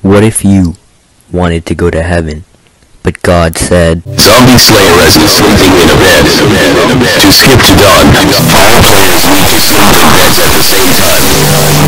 What if you wanted to go to heaven, but God said, Zombie SlAyERs is sleeping in a bed. To skip to dawn, all players need to sleep in beds at the same time.